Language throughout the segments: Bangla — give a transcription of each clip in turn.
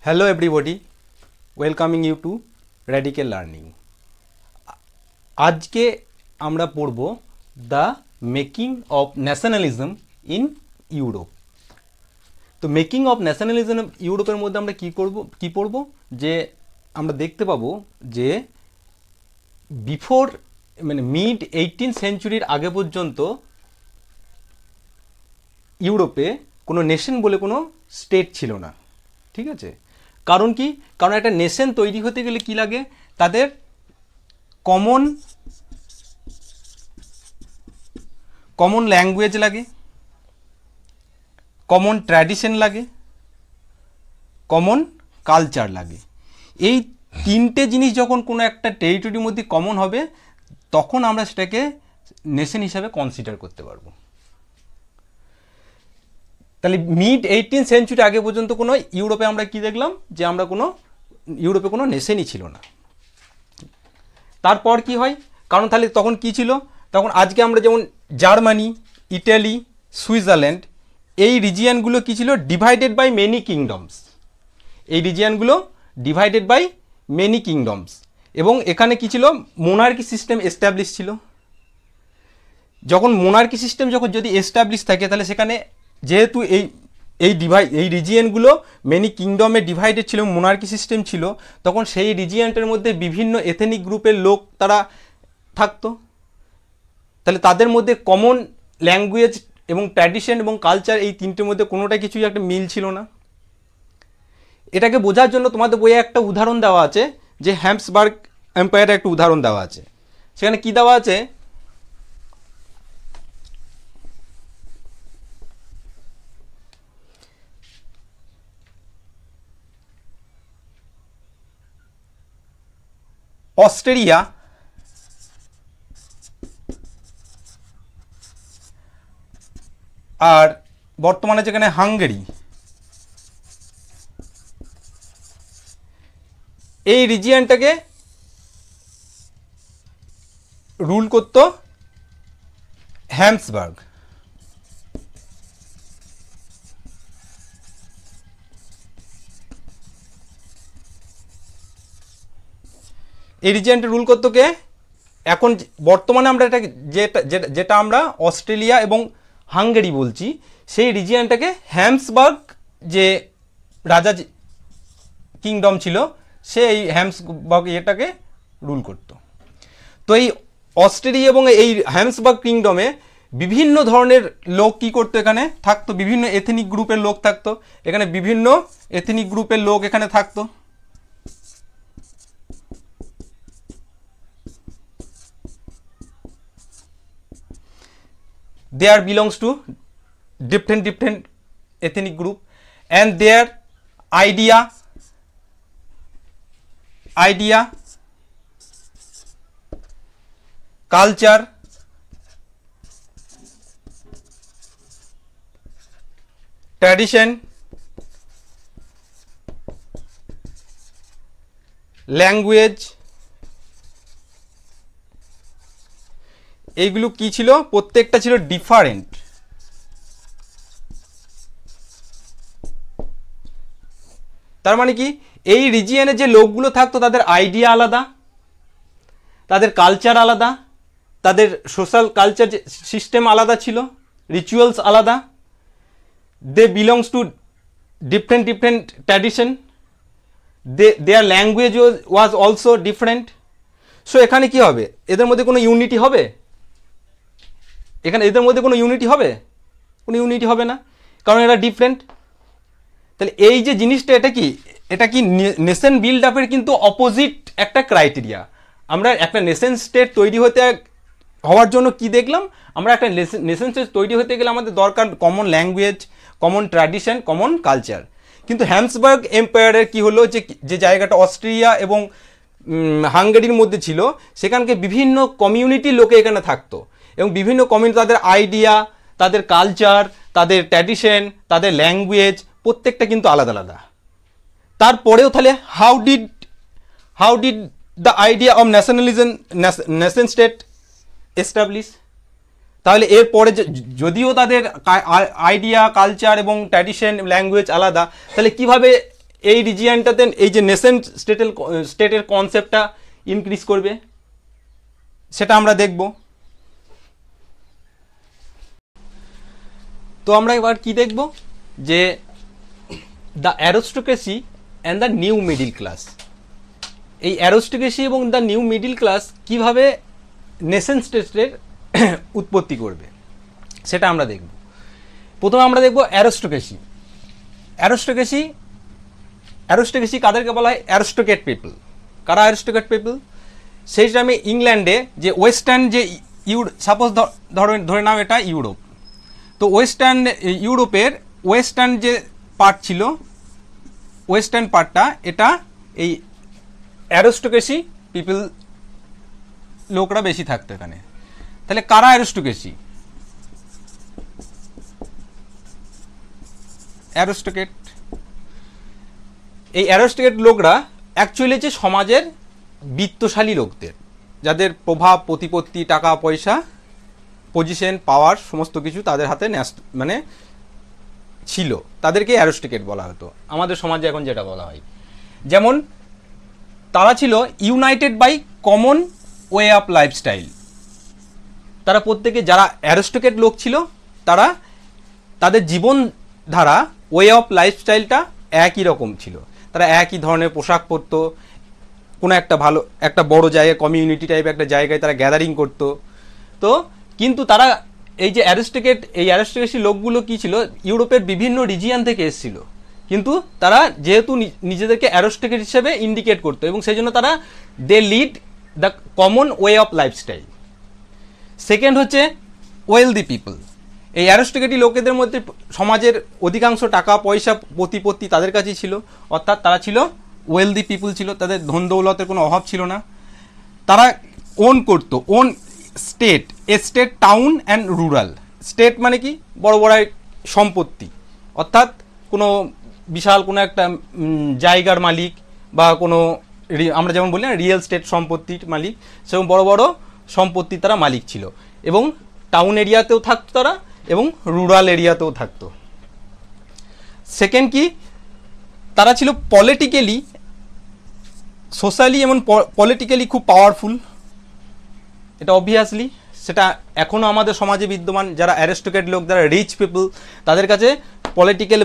Hello everybody, welcoming you to Radical Learning. আজকে আমরা পড়ব the making of nationalism in Europe. তো মেকিং অফ ন্যাশনালিজম ইউরোপের মধ্যে আমরা কি পড়ব যে আমরা দেখতে পাবো যে বিফোর মানে মিড 18th সেঞ্চুরির আগে পর্যন্ত ইউরোপে কোনো নেশন বলে কোনো স্টেট ছিল না। ঠিক আছে, কারণ কি? কারণ একটা নেশন তৈরি হতে গেলে কি লাগে? তাদের কমন ল্যাঙ্গুয়েজ লাগে, কমন ট্র্যাডিশন লাগে, কমন কালচার লাগে। এই তিনটে জিনিস যখন কোনো একটা টেরিটরির মধ্যে কমন হবে তখন আমরা সেটাকে নেশন হিসাবে কনসিডার করতে পারবো। তাহলে মিড 18th সেঞ্চুরি আগে পর্যন্ত কোনো ইউরোপে আমরা কি দেখলাম যে আমরা ইউরোপে কোনো নেশনই ছিল না। তারপর কি হয়? কারণ তাহলে তখন কি ছিল? তখন আজকে আমরা যেমন জার্মানি, ইটালি, সুইজারল্যান্ড, এই রিজিয়নগুলো কি ছিল? Divided by many kingdoms. এই রিজিয়নগুলো ডিভাইডেড বাই মেনি কিংডমস এবং এখানে কি ছিল? মোনার্কি সিস্টেম এস্টাবলিশ ছিল। যখন মোনার্কি সিস্টেম যদি এস্টাবলিশ থাকে তাহলে সেখানে যেহেতু এই রিজিয়নগুলো মেনি কিংডমে ডিভাইডেড ছিল, মোনার্কি সিস্টেম ছিল, তখন সেই রিজিয়নটার মধ্যে বিভিন্ন এথনিক গ্রুপের লোক তারা থাকতো। তাহলে তাদের মধ্যে কমন ল্যাঙ্গুয়েজ এবং ট্র্যাডিশন এবং কালচার এই তিনটের মধ্যে কোনোটা কিছুই একটা মিল ছিল না। এটাকে বোঝার জন্য তোমাদের বইয়ে একটা উদাহরণ দেওয়া আছে, যে হ্যাবসবার্গ এম্পায়ারের একটা উদাহরণ দেওয়া আছে। সেখানে কি দেওয়া আছে? অস্ট্রিয়া আর বর্তমানে যেখানে হাঙ্গেরি, এই রিজিয়নটাকে রুল করত হ্যাবসবার্গ। এই রিজিয়নটা রুল করতো কে? এখন বর্তমানে আমরা যেটা আমরা অস্ট্রেলিয়া এবং হাঙ্গেরি বলছি, সেই রিজিয়নটাকে হ্যাবসবার্গ যে রাজা কিংডম ছিল সেই হ্যাবসবার্গ এটাকে রুল করত। তো এই অস্ট্রেলিয়া এবং এই হ্যাবসবার্গ কিংডমে বিভিন্ন ধরনের লোক কি করতো? এখানে থাকতো, বিভিন্ন এথনিক গ্রুপের লোক থাকতো। এখানে বিভিন্ন এথনিক গ্রুপের লোক এখানে থাকতো। There belongs to different ethnic group and their idea, culture, tradition, language, এইগুলো কি ছিল? প্রত্যেকটা ছিল ডিফারেন্ট। তার মানে কি? এই রিজিয়নে যে লোকগুলো থাকতো তাদের আইডিয়া আলাদা, তাদের কালচার আলাদা, তাদের সোশ্যাল কালচার সিস্টেম আলাদা ছিল, রিচুয়ালস আলাদা। They belongs to different tradition, their language was also different. So এখানে কি হবে? এদের মধ্যে কোনো ইউনিটি হবে? এদের মধ্যে কোনো ইউনিটি হবে? কোনো ইউনিটি হবে না, কারণ এরা ডিফারেন্ট। তাহলে এই যে জিনিসটা, এটা কি নেশন বিল্ড আপের কিন্তু অপোজিট একটা ক্রাইটেরিয়া। আমরা একটা নেশন স্টেট তৈরি হওয়ার জন্য কি দেখলাম? আমরা একটা নেশন স্টেট তৈরি হতে গেলে আমাদের দরকার common language, common tradition, common culture. কিন্তু হ্যাবসবার্গ এম্পায়ারের কি হলো, যে জায়গাটা অস্ট্রিয়া এবং হাঙ্গেরির মধ্যে ছিল, সেখানকে বিভিন্ন কমিউনিটির লোকে এখানে থাকতো এবং বিভিন্ন কমিউনিটি, তাদের আইডিয়া, তাদের কালচার, তাদের ট্র্যাডিশন, তাদের ল্যাঙ্গুয়েজ প্রত্যেকটা কিন্তু আলাদা আলাদা। তারপরেও তাহলে how did the idea of nation state establish? তাহলে এরপরে যদিও তাদের আইডিয়া, কালচার এবং ট্র্যাডিশন, ল্যাঙ্গুয়েজ আলাদা, তাহলে কিভাবে এই রিজিয়ানটাতে এই যে নেসেন্ট স্টেটের কনসেপ্টটা ইনক্রিজ করবে, সেটা আমরা দেখব। তো আমরা এবার কি দেখব, যে the aristocracy and the new middle class. এই অ্যারিস্টোক্রেসি এবং দ্য নিউ মিডিল ক্লাস কীভাবে নেশন স্টেটের উৎপত্তি করবে সেটা আমরা দেখব। প্রথমে আমরা দেখব অ্যারিস্টোক্রেসি। অ্যারিস্টোক্রেসি কাদেরকে বলা হয়? Aristocrat people. কারা অ্যারিস্টোক্রেট পিপল? সেই টাইমে ইংল্যান্ডে যে ওয়েস্টার্ন যে সাপোজ ধরে নাও এটা ইউরোপ, তো ওয়েস্টার্ন ইউরোপের ওয়েস্টার্ন যে পার্ট ছিল, ওয়েস্টার্ন পার্টটা এটা এই অ্যারিস্টোক্রেসি পিপল লোকরা বেশি থাকতো এখানে। তাহলে কারা অ্যারিস্টোক্রেসি? অ্যারিস্টোক্রেট। এই অ্যারিস্টোক্রেট লোকরা অ্যাকচুয়ালি হচ্ছে সমাজের বিত্তশালী লোকদের, যাদের প্রভাব প্রতিপত্তি টাকা পয়সা পজিশন পাওয়ার সমস্ত কিছু তাদের হাতে মানে ছিল, তাদেরকে অ্যারিস্টোক্রেট বলা হতো আমাদের সমাজে এখন যেটা বলা হয়। যেমন তারা ছিল united by common way of lifestyle. তারা প্রত্যেকে যারা অ্যারিস্টোক্রেট লোক ছিল তারা তাদের জীবনধারা ওয়ে অফ লাইফস্টাইলটা একই রকম ছিল। তারা একই ধরনের পোশাক পরতো, কোনো একটা ভালো একটা বড় জায়গায় কমিউনিটি টাইপ একটা জায়গায় তারা গ্যাদারিং করতো। তো কিন্তু তারা এই যে অ্যারিস্টোক্রেসি লোকগুলো কি ছিল, ইউরোপের বিভিন্ন রিজিয়ান থেকে এসেছিল, কিন্তু তারা যেহেতু নিজেদেরকে অ্যারিস্টোক্রেট হিসেবে ইন্ডিকেট করতো এবং সেই জন্য তারা they lead the common way of lifestyle. Second হচ্ছে ওয়েলদি পিপল। এই অ্যারিস্টোক্রেটি লোকেদের মধ্যে সমাজের অধিকাংশ টাকা পয়সা প্রতিপত্তি তাদের কাছেই ছিল, অর্থাৎ তারা ছিল ওয়েলদি পিপল ছিল, তাদের ধন দৌলতের কোনো অভাব ছিল না। তারা ওন করতো, own state, town and rural. State মানে কি? বড় বড় সম্পত্তি, অর্থাৎ কোনো বিশাল কোনো একটা জায়গার মালিক বা কোনো আমরা যেমন বলি না রিয়েল স্টেট সম্পত্তির মালিক, সেরকম বড় বড় সম্পত্তি তারা মালিক ছিল। এবং টাউন এরিয়াতেও থাকতো তারা এবং রুরাল এরিয়াতেও থাকতো। সেকেন্ড কি, তারা ছিল পলিটিক্যালি সোশ্যালি এবং পলিটিক্যালি খুব পাওয়ারফুল। এটা অবভিয়াসলি সেটা এখনও আমাদের সমাজে বিদ্যমান। যারা অ্যারিস্টোক্রেট লোক, যারা রিচ পিপল, তাদের কাছে পলিটিক্যাল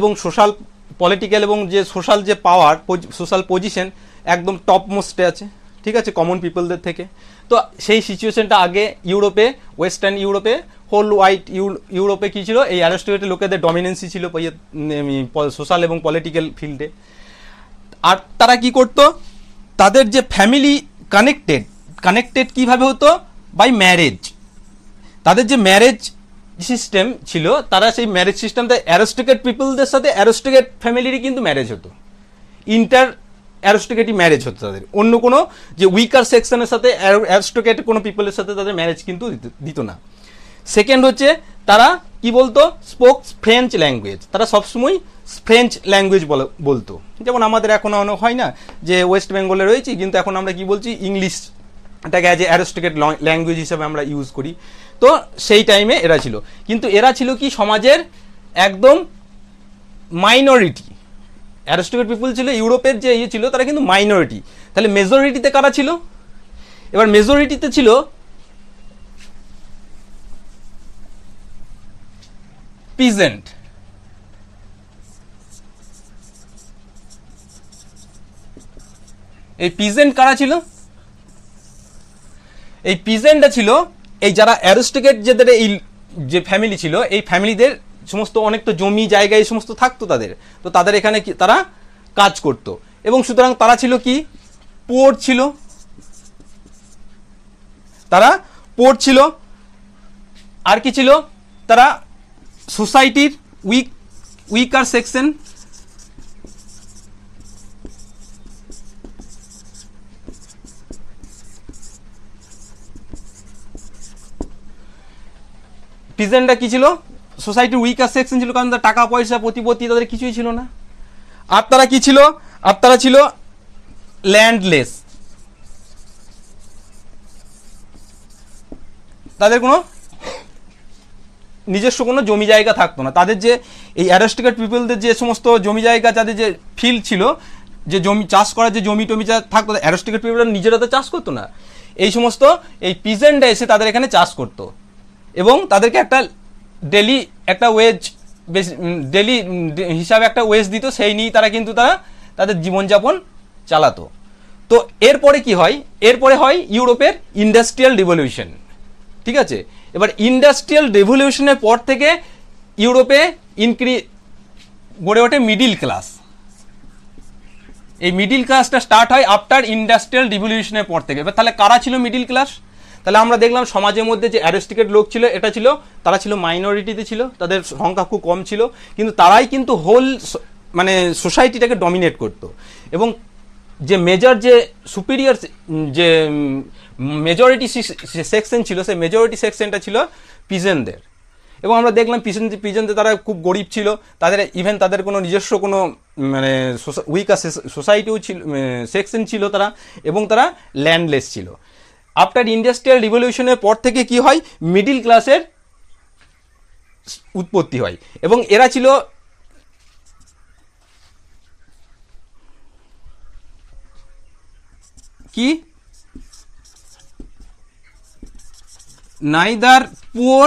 এবং যে সোশ্যাল যে পাওয়ার, সোশ্যাল পজিশন একদম টপ মোস্টে আছে, ঠিক আছে, কমন পিপলদের থেকে। তো সেই সিচুয়েশনটা আগে ইউরোপে, ওয়েস্টার্ন ইউরোপে, হোল হোয়াইট ইউরোপে কী ছিল, এই অ্যারিস্টোক্রেট লোকেদের ডমিনেন্সি ছিল সোশ্যাল এবং পলিটিক্যাল ফিল্ডে। আর তারা কি করতো, তাদের যে ফ্যামিলি কানেক্টেড কীভাবে হতো? By marriage. তাদের যে ম্যারেজ সিস্টেম ছিল, তারা সেই ম্যারেজ সিস্টেমটা অ্যারিস্টোক্রেট পিপলদের সাথে অ্যারিস্টোক্রেট ফ্যামিলিরই কিন্তু ম্যারেজ হতো, ইন্টার অ্যারিস্টোক্রেটই ম্যারেজ হতো তাদের। অন্য কোনো যে উইকার সেকশনের সাথে অ্যারিস্টোক্রেট কোনো পিপলের সাথে তাদের ম্যারেজ কিন্তু দিত না। সেকেন্ড হচ্ছে তারা কি বলতো? Spokes French language. তারা সবসময় ফ্রেঞ্চ ল্যাঙ্গুয়েজ বলতো। যেমন আমাদের এখনও হয় না যে ওয়েস্ট বেঙ্গলে রয়েছি কিন্তু এখন আমরা কি বলছি, ইংলিশটাকে অ্যাজ এ অ্যারিস্টোক্রেট ল্যাঙ্গুয়েজ হিসেবে আমরা ইউজ করি। তো সেই টাইমে এরা ছিল, কিন্তু এরা ছিল কি সমাজের একদম মাইনরিটি। অ্যারিস্টোক্রেট পিপল ছিল ইউরোপের যে ছিল তারা কিন্তু মাইনরিটি। তাহলে মেজরিটিতে কারা ছিল? এবার মেজরিটিতে ছিল পিজেন্ট। এই পিজেন্ট কারা ছিল? এই পিজেন্টটা ছিল এই যারা অ্যারিস্টোক্রেট যাদের এই যে ফ্যামিলি ছিল, এই ফ্যামিলিদের সমস্ত অনেক তো জমি জায়গা এই সমস্ত থাকতো তাদের, তো তাদের এখানে তারা কাজ করত। এবং সুতরাং তারা ছিল কি? পোর ছিল। তারা পোর ছিল। আর কি ছিল? তারা সোসাইটির উইকার সেকশন। পিজেন্টরা কি ছিল? সোসাইটির উইকার সেকশন ছিল, কারণ তার টাকা পয়সা প্রতিপত্তি তাদের কিছুই ছিল না। আর তারা কি ছিল? আর তারা ছিল ল্যান্ডলেস। তাদের কোনো নিজস্ব কোনো জমি জায়গা থাকতো না। তাদের যে এই অ্যারিস্টোক্রেট পিপলদের যে সমস্ত জমি জায়গা, যাদের যে ফিল্ড ছিল, যে জমি চাষ করার যে জমি টমি যা থাকতো, অ্যারিস্টোক্রেট পিপলরা নিজেরা তো চাষ করতো না, এই সমস্ত এই পিজেন্টরা এসে তাদের এখানে চাষ করতো এবং তাদেরকে একটা ডেলি একটা ওয়েজ ডেলি হিসাবে একটা ওয়েজ দিত, সেই নিয়েই তারা কিন্তু তাদের জীবনযাপন চালাতো। তো এরপরে কি হয়, এরপরে হয় ইউরোপের ইন্ডাস্ট্রিয়াল রিভলিউশন। ঠিক আছে, এবার ইন্ডাস্ট্রিয়াল রেভলিউশনের পর থেকে ইউরোপে গড়ে ওঠে মিডিল ক্লাস। এই মিডিল ক্লাসটা স্টার্ট হয় আফটার ইন্ডাস্ট্রিয়াল রিভলিউশনের পর থেকে। এবার তাহলে কারা ছিল মিডিল ক্লাস? তাহলে আমরা দেখলাম সমাজের মধ্যে যে অ্যারিস্টোক্রেট লোক ছিল, এটা ছিল, তারা ছিল মাইনরিটিতে ছিল, তাদের সংখ্যা খুব কম ছিল, কিন্তু তারাই কিন্তু হোল মানে সোসাইটিটাকে ডমিনেট করতো। এবং যে মেজর যে সুপিরিয়র যে মেজরিটি সেকশন ছিল, সেই মেজরিটি সেকশনটা ছিল পিজেনদের। এবং আমরা দেখলাম পিজেনদের তারা খুব গরিব ছিল, তাদের ইভেন তাদের কোনো নিজস্ব কোনো মানে উইকার সোসাইটিও ছিল, সেকশন ছিল তারা, এবং তারা ল্যান্ডলেস ছিল। আফটার ইন্ডাস্ট্রিয়াল রিভলিউশনের পর থেকে কি হয়, মিডিল ক্লাসের উৎপত্তি হয়। এবং এরা ছিল কি, নাইদার পুয়ার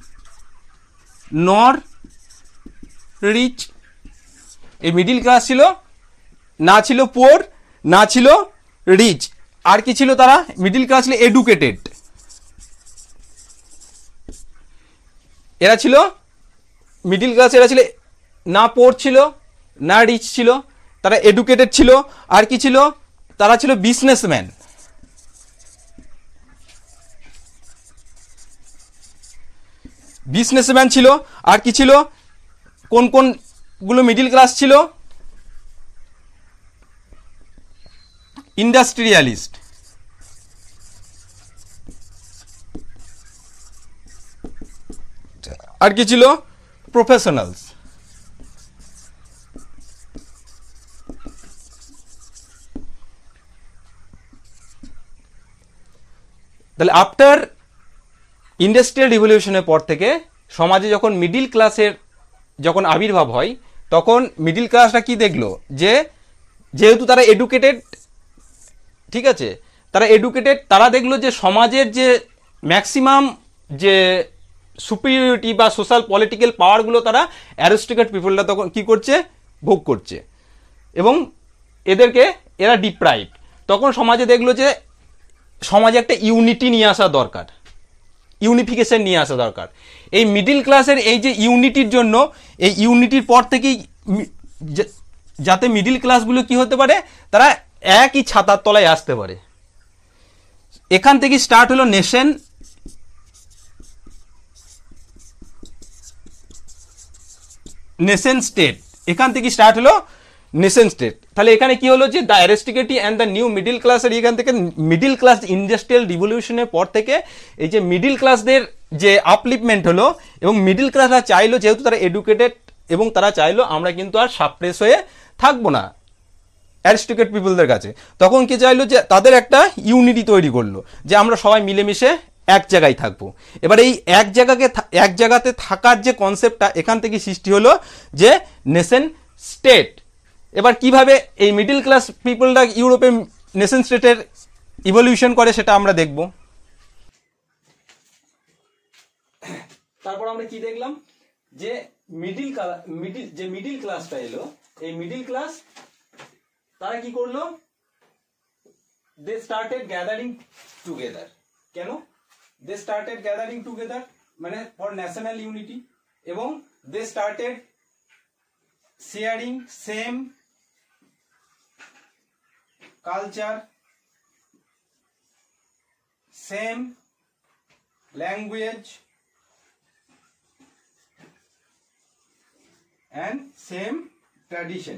নর রিচ। এই মিডিল ক্লাস ছিল, না ছিল পুয়ার, না ছিল রিচ। আর কি ছিল তারা? মিডিল ক্লাস ছিল এডুকেটেড। এরা ছিল মিডিল ক্লাস, এরা ছিল না পুয়ার ছিল না রিচ ছিল, তারা এডুকেটেড ছিল। আর কি ছিল? তারা ছিল বিজনেসম্যান। বিজনেসম্যান ছিল। আর কি ছিল? কোন কোনগুলো মিডিল ক্লাস ছিল? ইন্ডাস্ট্রিয়ালিস্ট। আর কি ছিল? প্রফেশনালস। তাহলে আফটার ইন্ডাস্ট্রিয়াল রিভলিউশনের পর থেকে সমাজে যখন মিডিল ক্লাসের যখন আবির্ভাব হয়, তখন মিডিল ক্লাসটা কি দেখলো, যে যেহেতু তারা এডুকেটেড, ঠিক আছে, তারা এডুকেটেড, তারা দেখলো যে সমাজের যে ম্যাক্সিমাম যে সুপিরিয়রিটি বা সোশ্যাল পলিটিক্যাল পাওয়ারগুলো তারা অ্যারিস্টোক্রেট পিপলরা তখন কি করছে, ভোগ করছে, এবং এরা ডিপ্রাইভ। তখন সমাজে দেখলো যে সমাজে একটা ইউনিটি নিয়ে আসা দরকার, ইউনিফিকেশন নিয়ে আসা দরকার। এই মিডিল ক্লাসের এই যে ইউনিটির জন্য, এই ইউনিটির পর থেকেই যাতে মিডিল ক্লাসগুলো কি হতে পারে, তারা একই ছাতার তলায় আসতে পারে। এখান থেকে স্টার্ট হলো নেশন স্টেট। এখান থেকে স্টার্ট হলো নেশন স্টেট। তাহলে এখানে কি হলো, যে the aristocracy and the new middle ক্লাসের এখান থেকে মিডিল ক্লাস ইন্ডাস্ট্রিয়াল রিভলিউশনের পর থেকে এই যে মিডিল ক্লাসদের যে আপলিফমেন্ট হলো, এবং মিডিল ক্লাসরা চাইলো, যেহেতু তারা এডুকেটেড, এবং তারা চাইলো আমরা কিন্তু আর সাপ্রেস হয়ে থাকবো না অ্যারিস্টোক্রেট পিপলদের কাছে। তখন কি চাইলো, যে তাদের একটা ইউনিটি তৈরি করলো, যে আমরা সবাই মিলেমিশে এক জায়গায় থাকবো। এবার এই এক জায়গাতে থাকার যে কনসেপ্টটা, এখান থেকে সৃষ্টি হলো যে নেশন স্টেট। এবার কিভাবে এই মিডিল ক্লাস পিপলরা ইউরোপে নেশন স্টেটের ইভলিউশন করে, সেটা আমরা দেখব। তারপর আমরা কি দেখলাম, যে মিডিল ক্লাসটা এলো, এই মিডিল ক্লাস তারা কি করলো, দে স্টার্টেড গ্যাদারিং টুগেদার। কেন দে স্টার্টেড গ্যাদারিং টুগেদার? মানে ফর ন্যাশনাল ইউনিটি। এবং they started sharing same culture, same language and same tradition।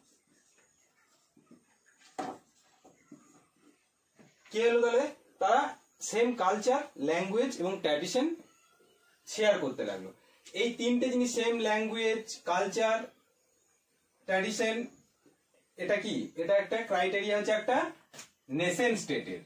কি হলো তাহলে, তারা সেম কালচার, ল্যাঙ্গুয়েজ এবং ট্র্যাডিশন শেয়ার করতে লাগলো। এই তিনটে জিনিস, সেম ল্যাঙ্গুয়েজ, কালচার, ট্র্যাডিশন, এটা কি, এটা একটা ক্রাইটেরিয়া হচ্ছে একটা নেশন স্টেটের,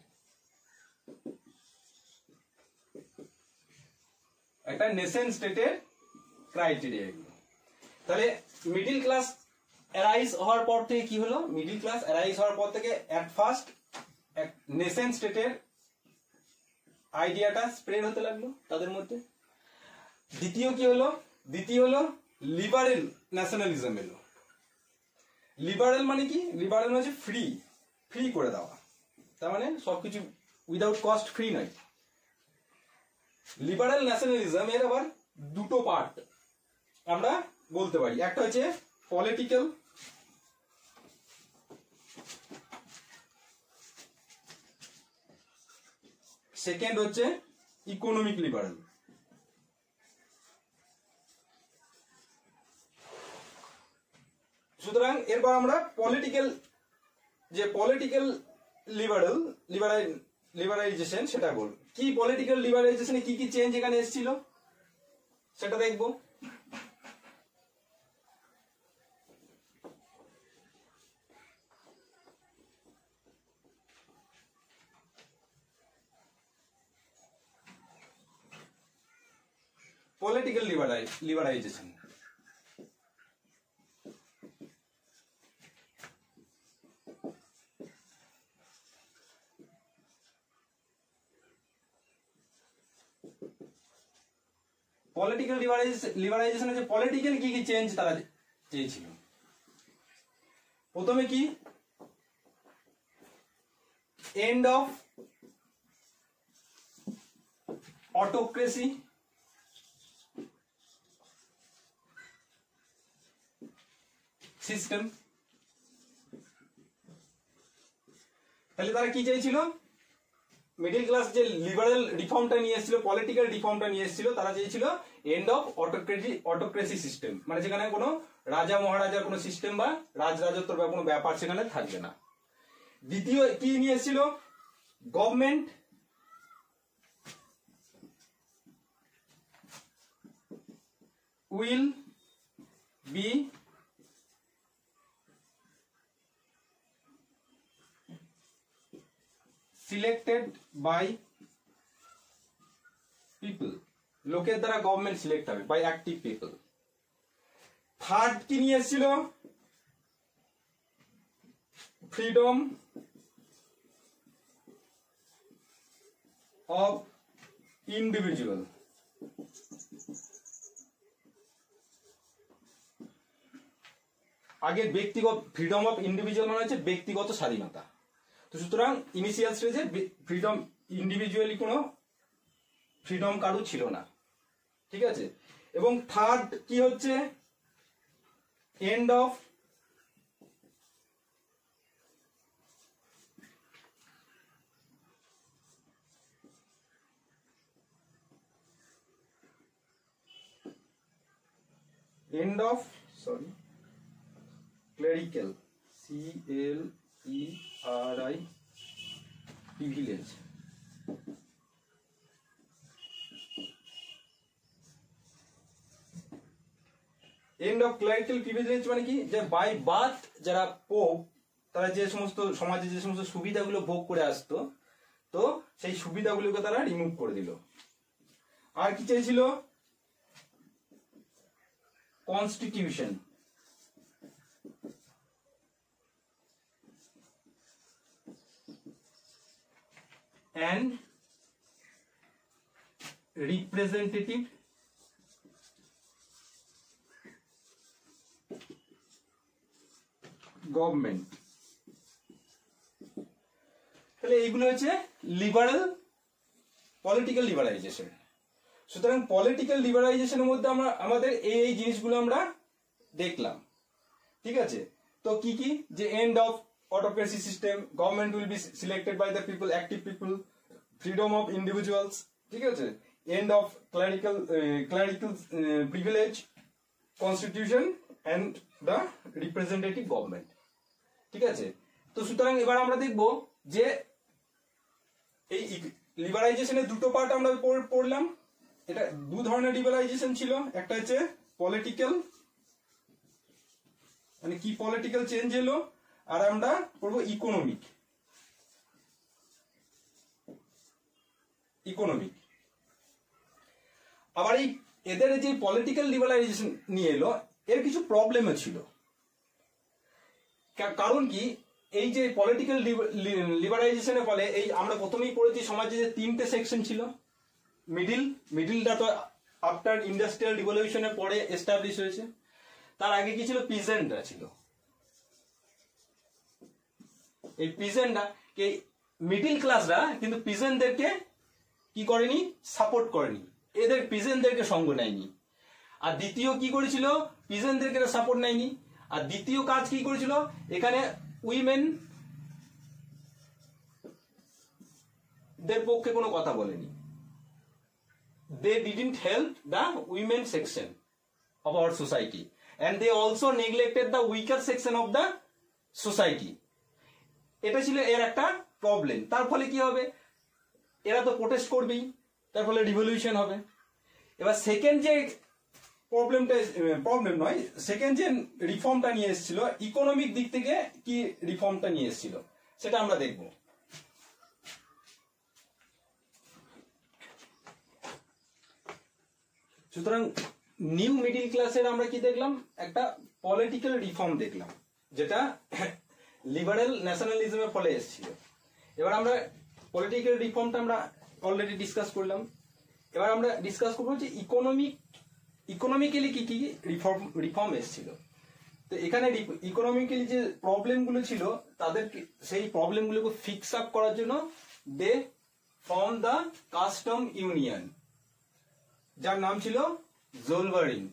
একটা নেশন স্টেটের ক্রাইটেরিয়া এগুলো। তাহলে মিডিল ক্লাস অ্যারাইজ হওয়ার পর থেকে কি হলো, মিডিল ক্লাস অ্যারাইজ হওয়ার পর থেকে অ্যাট ফার্স্ট এক নেশন স্টেটের আইডিয়াটা স্প্রেড হতে লাগলো তাদের মধ্যে। দ্বিতীয় কি হলো, দ্বিতীয় হলো লিবারেল ন্যাশনালিজম এলো। লিবারেল মানে কি, লিবারেল মানে হচ্ছে ফ্রি, ফ্রি করে দেওয়া, তার মানে সবকিছু উইদাউট কস্ট ফ্রি নয়। লিবারেল ন্যাশনালিজম এর আবার দুটো পার্ট আমরা বলতে পারি, একটা হচ্ছে পলিটিক্যাল, সেকেন্ড হচ্ছে ইকোনমিক লিবারেল। সুতরাং এরপর আমরা পলিটিক্যাল, যে পলিটিক্যাল লিবারালাইজেশন সেটা বলবো। কি পলিটিক্যাল লিবারালাইজেশনে কি কি চেঞ্জ এখানে এসেছিল সেটা দেখবো। পলিটিক্যাল লিবারালাইজেশন, পলিটিক্যাল লিবারালাইজেশন হচ্ছে পলিটিক্যাল কি কি চেঞ্জ তারা চেয়েছিল। প্রথমে কি, এন্ড অফ অটোক্রেসি, সিস্টেম। তাহলে তারা কি চাইছিল, মিডিল ক্লাস যে লিবারেল রিফর্মটা নিয়ে এসেছিল, পলিটিক্যাল রিফর্মটা নিয়ে এসেছিল, তারা চেয়েছিল এন্ড অফ অটোক্রেসি সিস্টেম, মানে যেখানে কোনো রাজা মহারাজার কোনো সিস্টেম বা রাজরাজত্বর বা কোনো ব্যাপার সেখানে থাকবে না। দ্বিতীয় কি নিয়ে এসেছিল, government will be selected by people, লোকের দ্বারা গভর্নমেন্ট সিলেক্ট হবে বাই অ্যাক্টিভ পিপল। থার্ড কি নিয়ে এসেছিল, ফ্রিডম অফ ইন্ডিভিজুয়াল, আগে ব্যক্তিগত, ফ্রিডম অফ ইন্ডিভিজুয়াল মানে হচ্ছে ব্যক্তিগত স্বাধীনতা। তো সুতরাং ইনিশিয়াল স্টেজে ফ্রিডম ইন্ডিভিজুয়ালি কোনো ফ্রিডম কারো ছিল না, ঠিক আছে। এবং থার্ড কি হচ্ছে, end of clerical, CLERI privilege. End of clerical privilege মানে কি, যে বাই বার্থ যারা পোপ, তারা যে সমস্ত সমাজে যে সমস্ত সুবিধাগুলো ভোগ করে আসতো, তো সেই সুবিধাগুলোকে তারা রিমুভ করে দিল। আর কি চাইছিল, কনস্টিটিউশন, and representative গভর্নমেন্ট। তাহলে এইগুলো হচ্ছে লিবারেল পলিটিক্যাল লিবারালাইজেশন। সুতরাং পলিটিক্যাল লিবারালাইজেশনের মধ্যে আমরা আমাদের এই জিনিসগুলো আমরা দেখলাম, ঠিক আছে। তো কি কি, যে end of autocracy system, government will be selected by the people, active people, freedom of individuals, ঠিক আছে, end of clerical privilege, constitution and the representative government, ঠিক আছে। তো সুতরাং এবার আমরা দেখব যে এই লিবারালাইজেশনের দুটো পার্ট আমরা পড়লাম। এটা দু ধরনের লিবারালাইজেশন ছিল, একটা হচ্ছে পলিটিক্যাল, মানে কি পলিটিক্যাল চেঞ্জ এলো, আর আমরা পড়বো ইকোনমিক। আবার এই এদের যে পলিটিক্যাল লিবারালাইজেশন নিয়ে এলো, এর কিছু প্রবলেমও ছিল। কারণ কি, এই যে পলিটিক্যাল লিবারাইজেশনের ফলে এই আমরা প্রথমেই পড়েছি সমাজে যে তিনটে সেকশন ছিল। মিডিলটা তো আফটার ইন্ডাস্ট্রিয়াল রিভলিউশনের পরে এস্টাবলিশ হয়েছে। তার আগে কি ছিল, পিজেন্টরা ছিল। এই পিজেন্টরা কে মিডিল ক্লাসরা কিন্তু পিজেন্টদেরকে কি করেনি, সাপোর্ট করেনি, এদের পিজেন্টদেরকে সঙ্গ নেয়নি। আর দ্বিতীয় কি করেছিল, পিজেন্টদেরকে সাপোর্ট নেয়নি। আর দ্বিতীয় কাজ কি করেছিল, এখানে উইমেন দের পক্ষে কোনো কথা বলেনি। They didn't help the women section of our society and they also neglected the weaker section of the society. এটা ছিল এর একটা প্রবলেম। তার ফলে কি হবে, এরা তো প্রোটেস্ট করবেই, তার ফলে রিভলিউশন হবে। এবার সেকেন্ড যে প্রবলেম নয়, সেকেন্ড যে রিফর্মটা নিয়ে এসেছিল, ইকোনমিক দিক থেকে কি রিফর্মটা নিয়ে এসেছিল সেটা আমরা দেখব। সুতরাং নিউ মিডিল ক্লাসের আমরা কি দেখলাম, একটা পলিটিক্যাল রিফর্ম দেখলাম, যেটা লিবারেল ন্যাশনালিজমের ফলে এসেছিল। এবার আমরা পলিটিক্যাল রিফর্মটা আমরা অলরেডি ডিসকাস করলাম। এবার আমরা ডিসকাস করবো যে ইকোনমিক্যালি কি কি রিফর্ম এসেছিল। তো এখানে ইকোনমিক্যালি যে প্রবলেমগুলো ছিল, তাদের সেই প্রবলেমগুলোকে ফিক্স আপ করার জন্য they form the custom union, যার নাম ছিল জোলবারিন।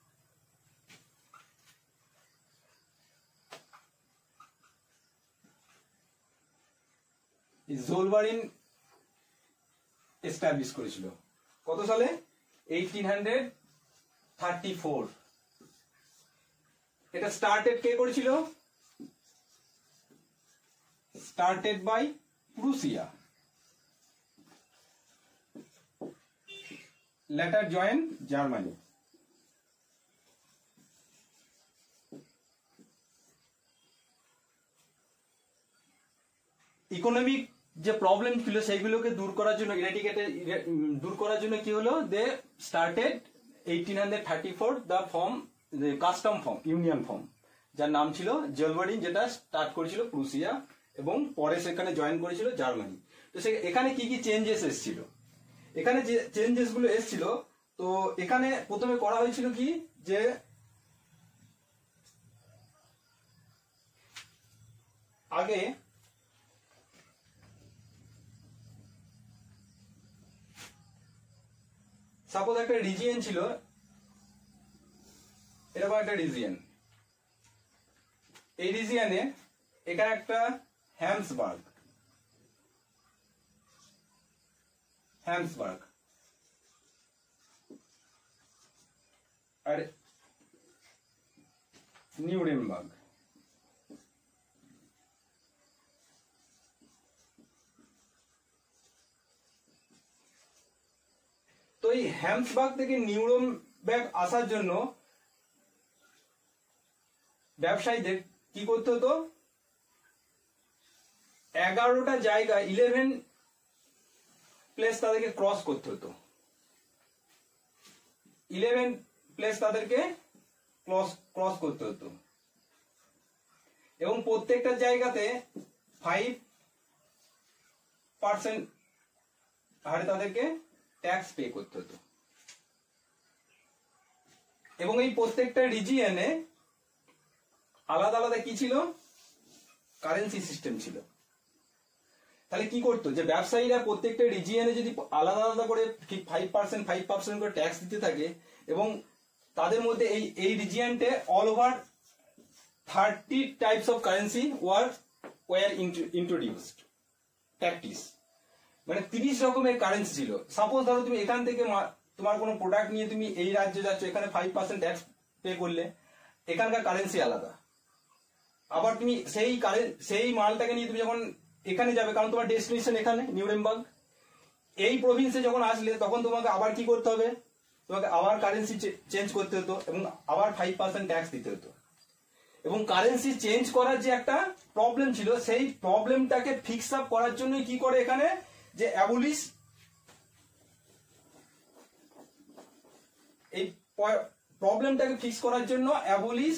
জোলবারিন এস্টাবলিশ করেছিল কত সালে, 1834। এটা স্টার্টেড কে করেছিল, started by Prussia, later join Germany. Economic যে প্রবলেম ছিল সেইগুলোকে দূর করার জন্য, দূর করার জন্য কি হলো, they started 1834 the form, custom form, union form, যার নাম ছিল জোলবারিন, যেটা স্টার্ট করেছিল প্রুসিয়া এবং পরে সেখানে জয়েন করেছিল জার্মানি। তো এখানে কি কি চেঞ্জেস এসেছিল, এখানে যে চেঞ্জেস গুলো এসেছিল, তো এখানে প্রথমে করা হয়েছিল কি, যে আগে সাপোজ একটা রিজিয়ন ছিল, এরকম একটা রিজিয়ন, এই রিজিয়নে এখানে একটা হ্যামসবার্গ আর নিউরেমবার্গ। তো এই হ্যামসবার্গ থেকে নিউরেমবার্গ আসার জন্য ব্যবসায়ীদের কি করতে হতো, 11টা জায়গা, 11 প্লেস তাদেরকে ক্রস করতে হতো, 11 প্লেস তাদেরকে ক্রস করতে হতো, এবং প্রত্যেকটা জায়গাতে 5% হারে তাদেরকে ট্যাক্স পে করতে হতো। এবং এই প্রত্যেকটা রিজিয়নে আলাদা আলাদা কি ছিল, কারেন্সি সিস্টেম ছিল। তাহলে কি করতো, যে ব্যবসায়ীরা প্রত্যেকটা রিজিয়নে যদি আলাদা আলাদা করে 5% করে ট্যাক্স দিতে থাকে, এবং তাদের মধ্যে এই রিজিয়নটে all over 30 types of currency were introduced practice, মানে 30 রকমের কারেন্সি ছিল। সাপোজ ধরো তুমি এখান থেকে তোমার কোনো প্রোডাক্ট নিয়ে তুমি এই রাজ্যে যাচ্ছ, এখানে 5% ট্যাক্স পে করলে, এখানকার কারেন্সি আলাদা। আবার তুমি সেই মালটাকে নিয়ে তুমি যখন এখানে যাবে, কারণ তোমার ডেস্টিনেশন এখানে নিউরেমবার্গ, এই প্রভিন্সে যখন আসলে তখন তোমাকে আবার কি করতে হবে, তোমাকে আবার কারেন্সি চেঞ্জ করতে হতো এবং আবার 5% ট্যাক্স দিতে হতো। এবং কারেন্সি চেঞ্জ করার যে একটা প্রবলেম ছিল, সেই প্রবলেমটাকে ফিক্স আপ করার জন্য কি করে এখানে, যে এই প্রবলেমটাকে ফিক্স করার জন্য অ্যাবলিশ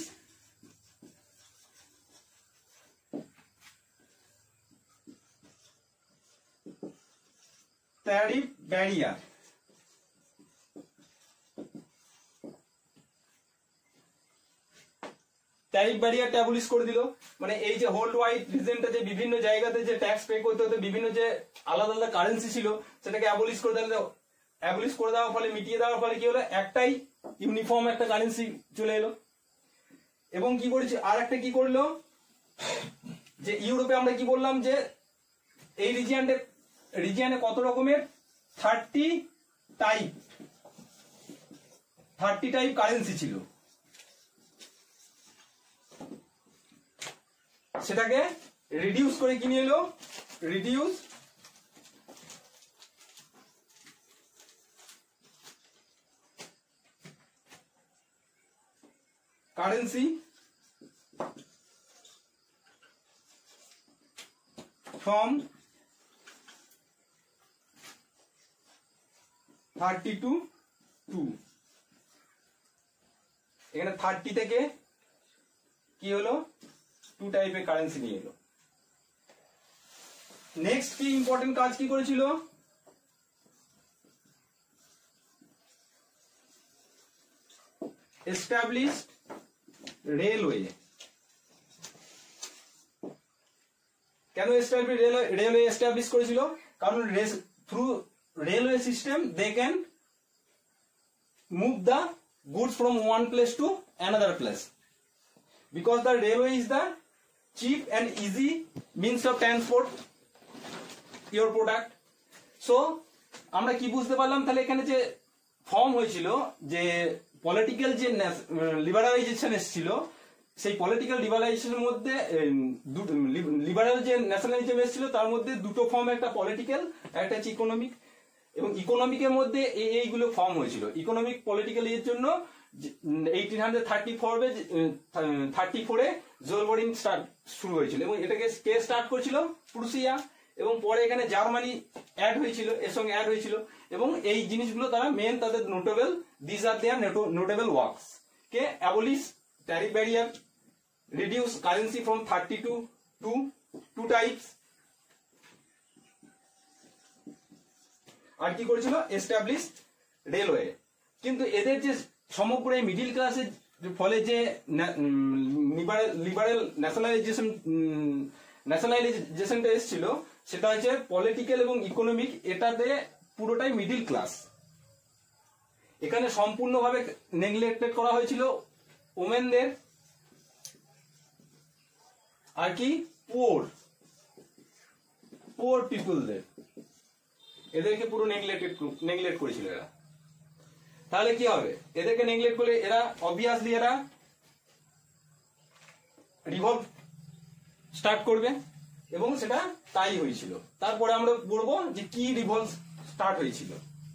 ট্যারিফ ব্যারিয়ার। ট্যারিফ ব্যারিয়ারটা অ্যাবলিশ করে দিল, মানে এই যে হোল ওয়াইড রিজনটা যে বিভিন্ন জায়গাতে যে ট্যাক্স পে করতে হতো, বিভিন্ন যে আলাদা আলাদা কারেন্সি ছিল সেটাকে অ্যাবলিশ করে দিল। অ্যাবলিশ করে দেওয়ার ফলে, মিটিয়ে দেওয়ার ফলে কি হলো, একটাই ইউনিফর্ম একটা কারেন্সি চলে এলো। এবং কি করেছে, আর একটা কি করলো, যে ইউরোপে আমরা কি বললাম যে এই রিজিয়নে কত রকমের 30 টাইপ কারেন্সি ছিল, সেটাকে রিডিউস করে কি নিয়ে এলো, রিডিউস কারেন্সি ফ্রম 30 to 2। এখানে 30 থেকে কি হলো, 2 টাইপের কারেন্সি নিয়ে এলো। নেক্সট কি ইম্পর্টেন্ট কাজ কি করেছিল, এস্টাবলিশড রেলওয়ে। কেন রেলওয়ে এস্টাবলিশ করেছিল, কারণ through railway system they can move the goods from one place to another place, because the railway is the cheap and easy means of transport your product. So আমরা কি বুঝতে পারলাম, তাহলে এখানে যে ফর্ম হয়েছিল, যে পলিটিক্যাল যে লিবারালাইজেশন এসেছিল, সেই পলিটিক্যাল লিবারালাইজেশনের মধ্যে লিবারাল যে ন্যাশনালিজম এসেছিল তার মধ্যে দুটো ফর্ম, একটা পলিটিক্যাল, একটা হচ্ছে ইকোনমিক। এবং ইকোনমিকের মধ্যে এইগুলো ফর্ম হয়েছিল। ইকোনমিক পলিটিক্যাল এর জন্য 1834 জোলবোরিং শুরু হয়েছিল, এবং এটাকে কে স্টার্ট করেছিল, প্রুসিয়া। এবং পরে এখানে জার্মানি অ্যাড হয়েছিল, এর সঙ্গে অ্যাড হয়েছিল। এবং এই জিনিসগুলো তারা মেন তাদের notable, this are their notable works. কে abolish tariff barrier, reduce currency from 30 to 2 types. আর কি করেছিল, এস্টাবলিশ রেলওয়ে। কিন্তু এদের যে সমগ্র এই মিডিল ক্লাসের ফলে যে লিবারেল ন্যাশনালাইজেশনটা এসেছিল, সেটা হচ্ছে পলিটিক্যাল এবং ইকোনমিক, এটাতে পুরোটাই মিডিল ক্লাস। এখানে সম্পূর্ণভাবে নেগলেক্টেড করা হয়েছিল ওমেনদের, আর কি পুয়ার পিপলদের, এদেরকে পুরো নেগলেক্ট করেছিল এরা। তাহলে কি হবে, এদেরকে নেগলেক্ট করলে এরা অবভিয়াসলি এরা রিভল্ট স্টার্ট করবে, এবং সেটা তাই হয়েছিল। তারপরে আমরা বলবো যে কি রিভল্ট স্টার্ট হয়েছিল।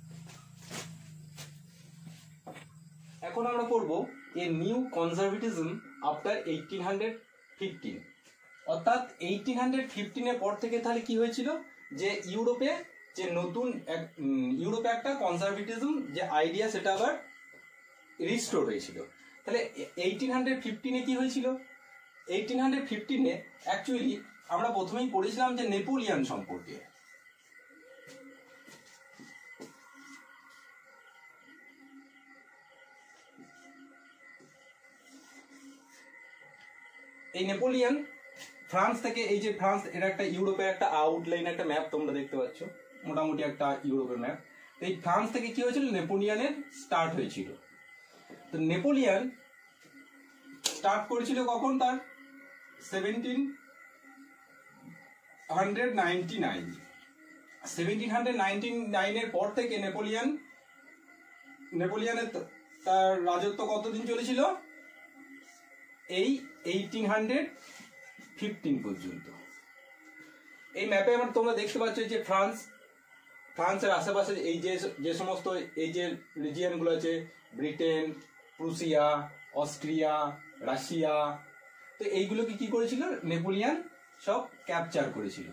এখন আমরা পড়বো এ নিউ কনজারভেটিজম আফটার 1815। অর্থাৎ 1815 এর পর থেকে তাহলে কি হয়েছিল, যে ইউরোপে যে নতুন ইউরোপে একটা কনজারভেটিজম যে আইডিয়া, সেটা আবার রিস্টোর হয়েছিল। তাহলে 1815 কি হয়েছিল, 1815 অ্যাকচুয়ালি আমরা প্রথমেই পড়েছিলাম যে নেপোলিয়ন সম্পর্কে। এই নেপোলিয়ন ফ্রান্স থেকে, এই যে ফ্রান্স, এর একটা ইউরোপের একটা আউটলাইন, একটা ম্যাপ তোমরা দেখতে পাচ্ছ, মোটামুটি একটা ইউরোপের ম্যাপ। এই ফ্রান্স থেকে কি হয়েছিল, নেপোলিয়নের স্টার্ট হয়েছিল। তো নেপোলিয়ন স্টার্ট করেছিল কখন, তার 1799 এর পর থেকে নেপোলিয়নের তার রাজত্ব কতদিন চলেছিল, এই 1815 পর্যন্ত। এই ম্যাপে আমরা তোমরা দেখতে পাচ্ছ যে ফ্রান্সের আশেপাশে এই যে সমস্ত এই যে রিজিয়ন গুলো আছে, ব্রিটেন, প্রুসিয়া, অস্ট্রিয়া, রাশিয়া, তো এইগুলোকে কি করেছিল, নেপোলিয়ন সব ক্যাপচার করেছিল।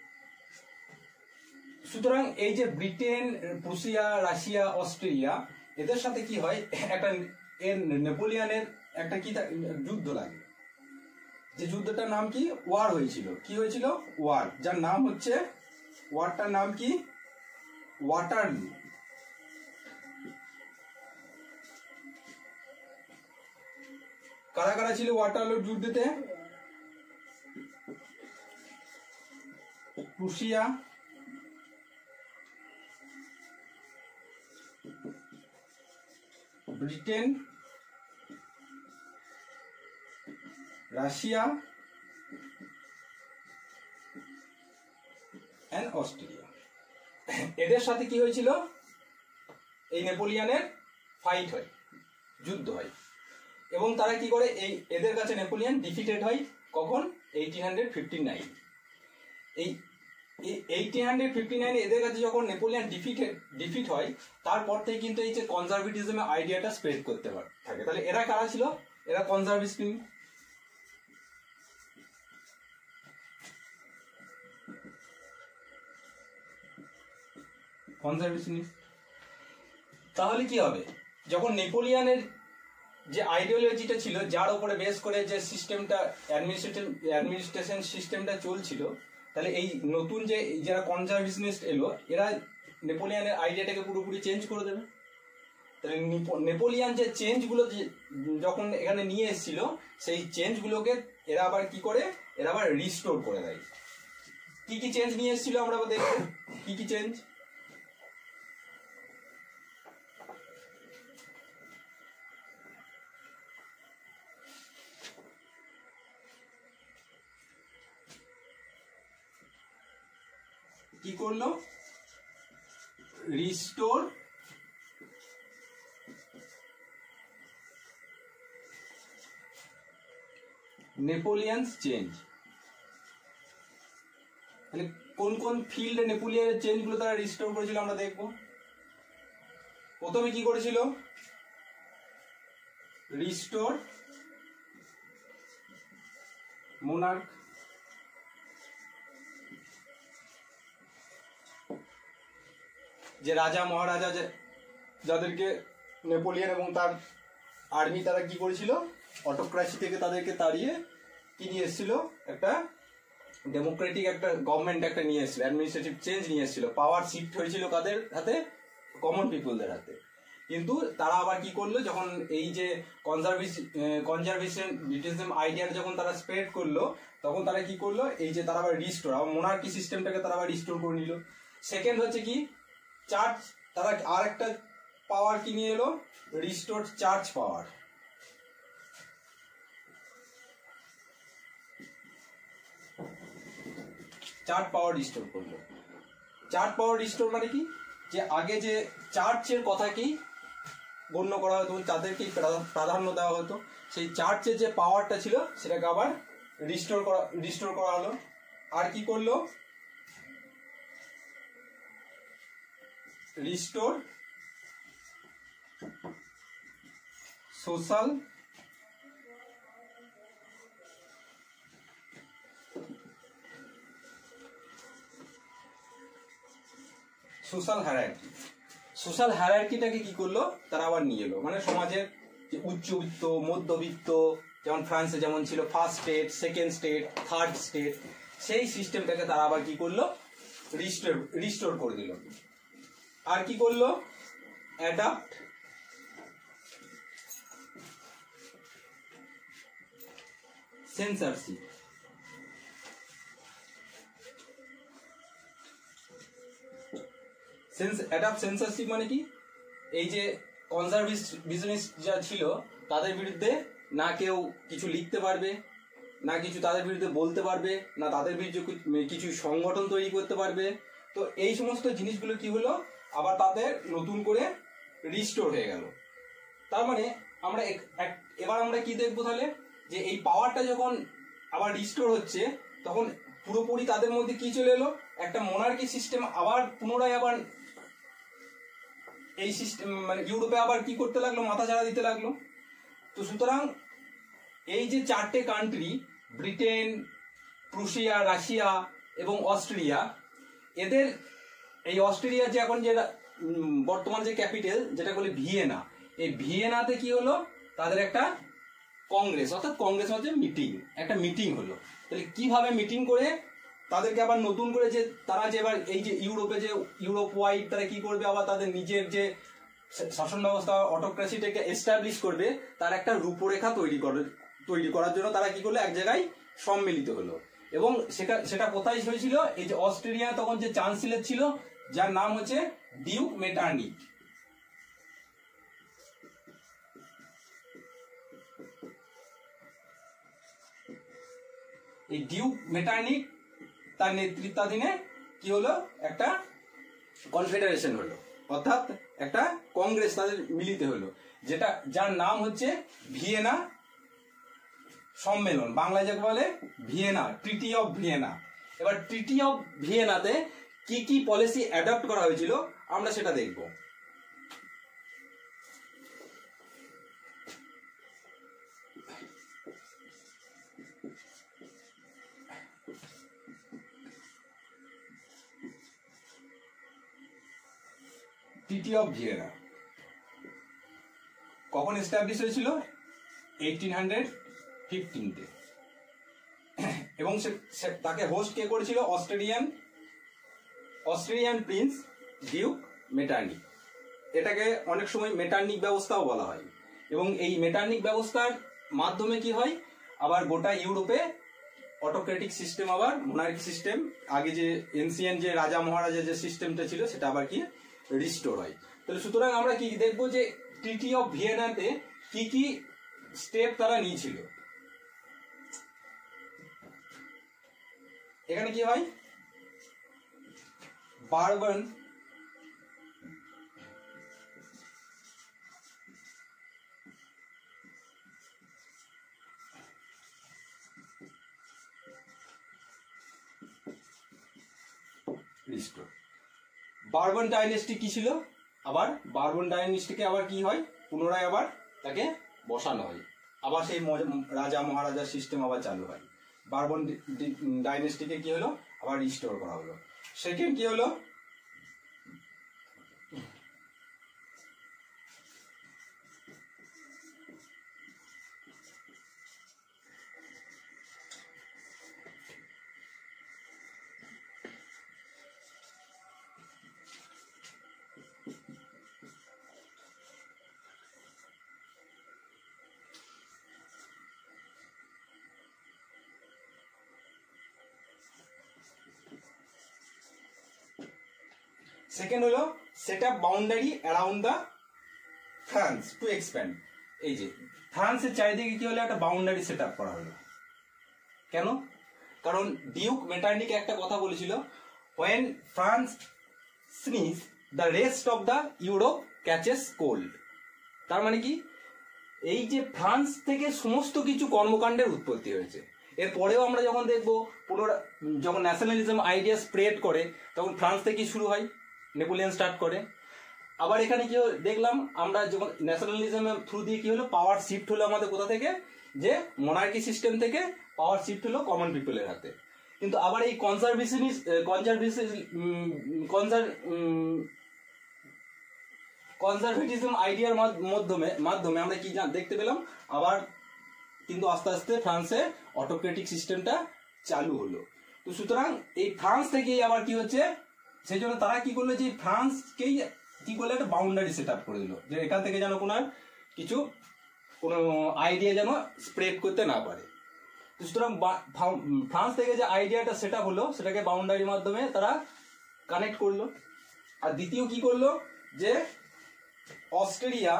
সুতরাং এই যে ব্রিটেন, প্রুসিয়া, রাশিয়া, অস্ট্রিয়া, এদের সাথে কি হয়, একটা নেপোলিয়নের একটা কি যুদ্ধ লাগে, যে যুদ্ধটার নাম কি, ওয়ার হয়েছিল। কি হয়েছিল? ওয়ার, যার নাম হচ্ছে, ওয়ারটার নাম কি, ওয়াটারলু। কারা কারা ছিল ওয়াটারলুর যুদ্ধেতে? Prussia, Britain, Russia and Australia. এদের সাথে কি হয়েছিল? এই নেপোলিয়নের ফাইট হয়, যুদ্ধ হয়, এবং তারা কি করে, এই এদের কাছে নেপোলিয়ন ডিফিটেড হয়। কখন? 1859। এই 1859 এদের কাছে যখন নেপোলিয়ন ডিফিট হয়, তারপর থেকে কিন্তু এই যে কনজারভেটিজমের আইডিয়াটা স্প্রেড করতে থাকে। তাহলে এরা কারা ছিল? এরা কনজারভেটিভ। তাহলে কি হবে, যখন নেপোলিয়নের যে আইডিওলজিটা ছিল, যার উপরে বেস করে যে সিস্টেমটা, অ্যাডমিনিস্ট্রেশন সিস্টেমটা চলছিল, তাহলে এই নতুন যে যারা কনজারভেশনিস্ট এলো, এরা নেপোলিয়নের আইডিয়াটাকে পুরোপুরি চেঞ্জ করে দেবে। তাহলে নেপোলিয়ন যে চেঞ্জগুলো যখন এখানে নিয়ে এসেছিল, সেই চেঞ্জগুলোকে এরা আবার কি করে, এরা আবার রিস্টোর করে দেয়। কি কি চেঞ্জ নিয়ে এসেছিল আমরা দেখবো, কি কি চেঞ্জ। কি করলো? Restore Napoleon's change. তাহলে কোন কোন ফিল্ডে নেপোলিয়নের চেঞ্জ গুলো তারা রিস্টোর করেছিল আমরা দেখবো। প্রথমে কি করেছিল? রিস্টোর মোনার্ক, যে রাজা মহারাজা যাদেরকে নেপোলিয়ন এবং তার আর্মি তারা কি করেছিল, অটোক্রাসি থেকে তাদেরকে তাড়িয়ে কি নিয়ে এসেছিল, একটা ডেমোক্রেটিক একটা গভর্নমেন্ট একটা নিয়ে এসেছিল, অ্যাডমিনিস্ট্রেটিভ চেঞ্জ নিয়ে এসেছিল। পাওয়ার শিফট হয়েছিল কাদের হাতে? কমন পিপলদের হাতে। কিন্তু তারা আবার কি করলো, যখন এই যে কনজারভেশন আইডিয়াটা যখন তারা স্প্রেড করলো, তখন তারা কি করলো, এই যে তারা আবার রিস্টোর, আবার মোনার্কি সিস্টেমটাকে তারা আবার রিস্টোর করে নিল। সেকেন্ড হচ্ছে কি, চার্চ, তারা আর একটা পাওয়ার কি নিয়ে এলো, restore church power. Church power restore করলো। চার্চ পাওয়ার রিস্টোর মানে কি, যে আগে যে চার্চের কথাকেই গণ্য করা হতো, তাদেরকেই প্রাধান্য দেওয়া হতো, সেই চার্চের যে পাওয়ারটা ছিল সেটাকে আবার রিস্টোর করা হলো। আর কি করলো? Restore social hierarchy. সোশ্যাল হায়ারার্কিটাকে কি করলো, তারা আবার নিয়ে এলো, মানে সমাজের যে উচ্চবিত্ত, মধ্যবিত্ত, যেমন ফ্রান্সে যেমন ছিল first state, second state, third state, সেই সিস্টেমটাকে তারা আবার কি করলো, রিস্টোর করে দিল। আর কি করলো? Adapt censorship. অ্যাডাপ্ট সেন্সরশিপ মানে কি, এই যে কনজারভেশনিস্ট যা ছিল, তাদের বিরুদ্ধে না কেউ কিছু লিখতে পারবে, না কিছু তাদের বিরুদ্ধে বলতে পারবে, না তাদের বিরুদ্ধে কিছু সংগঠন তৈরি করতে পারবে। তো এই সমস্ত জিনিসগুলো কি হলো, আবার তাদের নতুন করে রিস্টোর হয়ে গেল। তার মানে আমরা এবার আমরা কি দেখবো তাহলে, যে এই পাওয়ারটা যখন আবার রিস্টোর হচ্ছে, তখন পুরোপুরি তাদের মধ্যে কি চলে এলো, একটা মোনার্কি সিস্টেম আবার পুনরায় আবার এই সিস্টেম, মানে ইউরোপে আবার কি করতে লাগলো, মাথা চাড়া দিতে লাগলো। তো সুতরাং এই যে চারটে কান্ট্রি, ব্রিটেন, প্রুশিয়া, রাশিয়া এবং অস্ট্রেলিয়া, এদের এই অস্ট্রেলিয়া যে এখন যে বর্তমান যে ক্যাপিটাল যেটা বলে ভিয়েনা, এই ভিয়েনাতে কি হলো, তাদের একটা কংগ্রেস, অর্থাৎ কংগ্রেস হচ্ছে মিটিং, একটা মিটিং হলো। তাহলে কিভাবে মিটিং করে তাদেরকে আবার নতুন করে যে তারা যে এবার এই যে ইউরোপে যে ইউরোপ ওয়াইড তারা কি করবে, আবার তাদের নিজের যে শাসন ব্যবস্থা অটোক্রেসিটাকে এস্টাবলিশ করবে, তার একটা রূপরেখা তৈরি করার জন্য তারা কি করলো, এক জায়গায় সম্মিলিত হলো। এবং সেটা কোথায় হয়েছিল, এই যে অস্ট্রেলিয়া তখন যে চ্যান্সেলর ছিল যার নাম হচ্ছে ডিউক মেটার্নিক। এই ডিউক মেটার্নিক তার নেতৃত্বাধীনে কি হলো, একটা কনফেডারেশন হলো, অর্থাৎ একটা কংগ্রেস তাদের মিলিত হলো, যার নাম হচ্ছে ভিয়েনা সম্মেলন, বাংলায় যাকে বলে ভিয়েনা, ট্রিটি অফ ভিয়েনা। এবার ট্রিটি অফ ভিয়েনাতে কি কি পলিসি অ্যাডপ্ট করা হয়েছিল আমরা সেটা দেখব। ট্রিটি অফ ভিয়েনা কখন এস্টাবলিশ হয়েছিল, 1815-তে, এবং তাকে হোস্ট কে করেছিল, অস্ট্রেলিয়ান প্রিন্স ডিউক মেটার্নিক। এটাকে অনেক সময় মেটার্নিক ব্যবস্থাও বলা হয়। এবং এই মেটার্নিক ব্যবস্থার মাধ্যমে কি হয়, আবার গোটা ইউরোপে অটোক্রেটিক সিস্টেম, আবার মোনার্কি সিস্টেম, আগে যে এনসিয়েন্ট যে রাজা মহারাজা যে সিস্টেমটা ছিল সেটা আবার কি রিস্টোর হয়। তাহলে সুতরাং আমরা কি দেখবো যে ট্রিটি অফ ভিয়েনাতে কি কি স্টেপ তারা নিয়েছিল। এখানে কি হয়, বারবান বারবান ডাইনেস্টি কি ছিল, আবার বারবান ডাইনেস্টিকে আবার কি হয়, পুনরায় আবার তাকে বসানো হয়, আবার সেই রাজা মহারাজার সিস্টেম আবার চালু হয়। বারবান ডাইনেস্টিকে কি হলো, আবার রিস্টোর করা হলো। সেকেন্ড কি হলো, সেকেন্ড হলো set up boundary around the France to expand. এই যে ফ্রান্সের চারিদিকে কি হলো, একটা বাউন্ডারি সেট আপ করা হলো। কেন, কারণ ডিউক মেটার্নিক একটা কথা বলেছিল, when France sneeze the rest of the Europe catches cold। তার মানে কি, এই যে ফ্রান্স থেকে সমস্ত কিছু কর্মকাণ্ডের উৎপত্তি হয়েছে। এরপরেও আমরা যখন দেখবো যখন ন্যাশনালিজম আইডিয়া স্প্রেড করে তখন ফ্রান্স থেকেই শুরু হয়, নেপোলিয়ন স্টার্ট করে। আবার এখানে কি দেখলাম আমরা, যখন ন্যাশনালিজমের থ্রু দিয়ে কি হলো, পাওয়ার শিফট হলো আমাদের কোথা থেকে, যে মোনার্কি সিস্টেম থেকে পাওয়ার শিফট হলো কমন পিপলের হাতে। কিন্তু আবার এই কনজারভেটিজম আইডিয়ার মাধ্যমে আমরা কি দেখতে পেলাম, আবার কিন্তু আস্তে আস্তে ফ্রান্সে অটোক্রেটিক সিস্টেমটা চালু হলো। তো সুতরাং এই ফ্রান্স থেকেই আবার কি হচ্ছে, সেই জন্য তারা কি করলো, যে ফ্রান্সকেই কি করলো, একটা বাউন্ডারি সেট আপ করে দিল, যে এখান থেকে যেন কোনো আইডিয়া যেন স্প্রেড করতে না পারে। তো সুতরাং ফ্রান্স থেকে যে আইডিয়াটা সেট আপ হলো, সেটাকে বাউন্ডারির মাধ্যমে তারা কানেক্ট করলো। আর দ্বিতীয় কি করলো, যে Australia